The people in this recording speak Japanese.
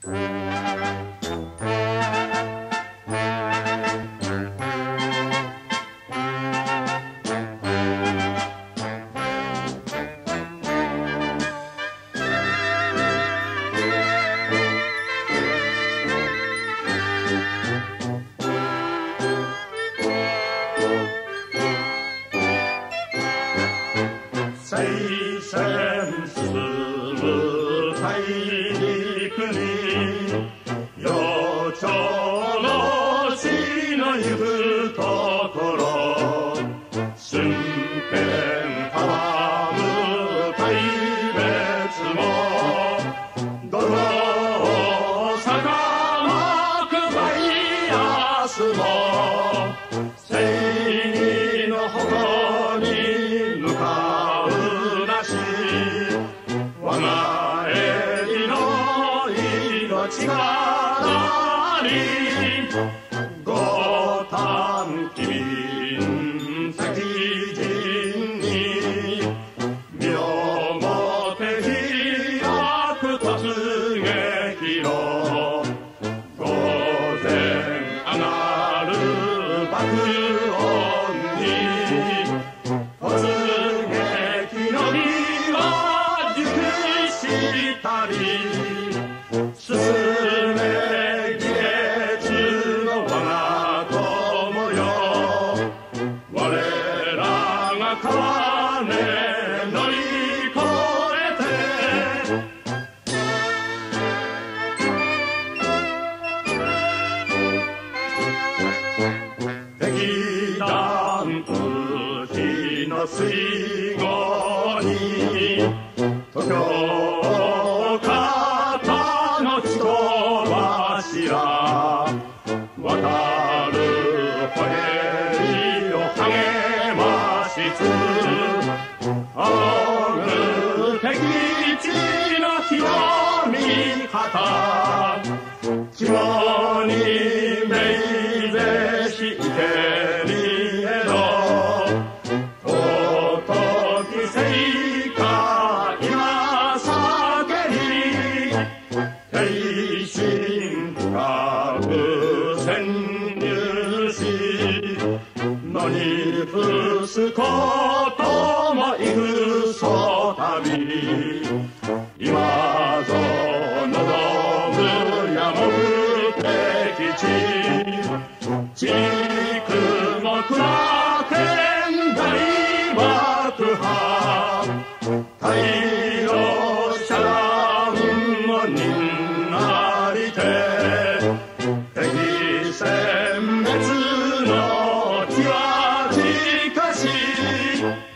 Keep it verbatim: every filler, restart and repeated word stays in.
ご胆機敏敵陣に身をもて開く突撃路午前上がる爆音に突撃の機は熟したり進め義烈の我が友よ我らが戈乗り越えて敵弾打ちの水後に東京方の人柱渡る歩兵を励ましつ仰ぐ敵地の日の味方肝に銘ぜし生けりへど尊き聖火今叫び挺身深く潜入し野に伏すことも戦旅今ぞ望むや目的地地区も暗剣大爆破太陽遮断も忍なりて敵殲滅の機は近し